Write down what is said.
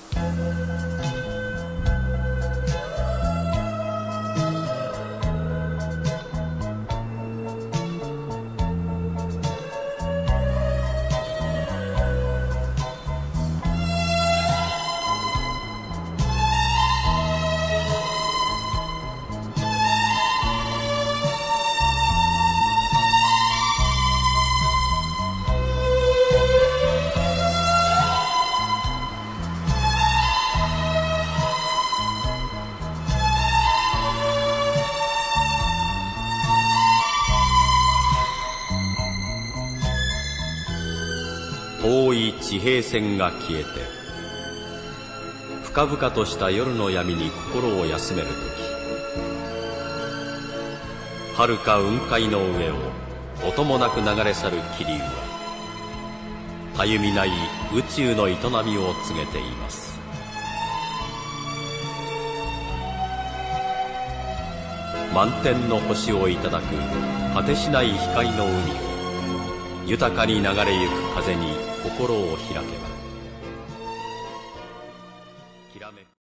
遠い地平線が消えて、深々とした夜の闇に心を休めるとき、遥か雲海の上を音もなく流れ去る気流は、たゆみない宇宙の営みを告げています。満天の星をいただく果てしない光の海を、豊かに流れゆく風に心を開けば、